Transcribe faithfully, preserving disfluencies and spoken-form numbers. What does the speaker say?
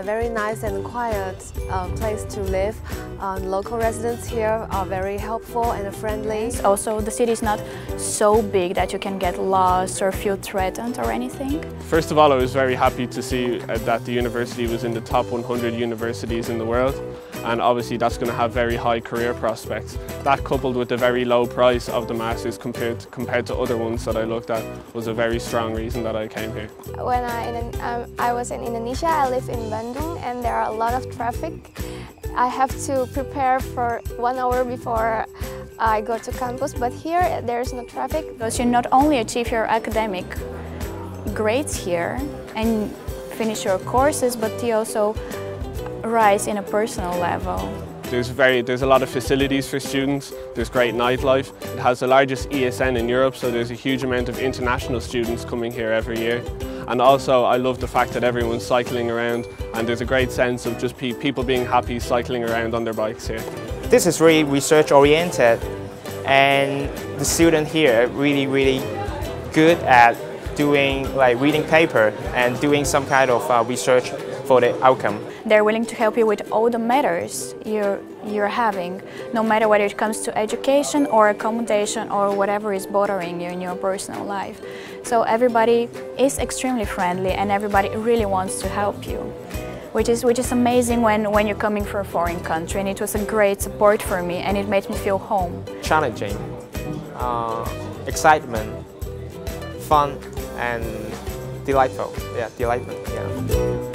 a very nice and quiet uh, place to live. Um, local residents here are very helpful and friendly. Also, the city is not so big that you can get lost or feel threatened or anything. First of all, I was very happy to see uh, that the university was in the top one hundred universities in the world, and obviously that's going to have very high career prospects. That, coupled with the very low price of the masters compared to, compared to other ones that I looked at, was a very strong reason that I came here. When I, in, um, I was in Indonesia, I live in Bandung, and there are a lot of traffic. I have to prepare for one hour before I go to campus, but here there is no traffic. Because you not only achieve your academic grades here and finish your courses, but you also rise in a personal level. There's, very, there's a lot of facilities for students, there's great nightlife. It has the largest E S N in Europe, so there's a huge amount of international students coming here every year. And also I love the fact that everyone's cycling around, and there's a great sense of just pe people being happy cycling around on their bikes here. This is really research oriented, and the students here are really, really good at doing like reading paper and doing some kind of uh, research for the outcome. They're willing to help you with all the matters you're, you're having, no matter whether it comes to education or accommodation or whatever is bothering you in your personal life. So everybody is extremely friendly and everybody really wants to help you, which is, which is amazing when, when you're coming from a foreign country, and it was a great support for me and it made me feel home. Challenging, uh, excitement, fun and delightful. Yeah, delightful. Yeah.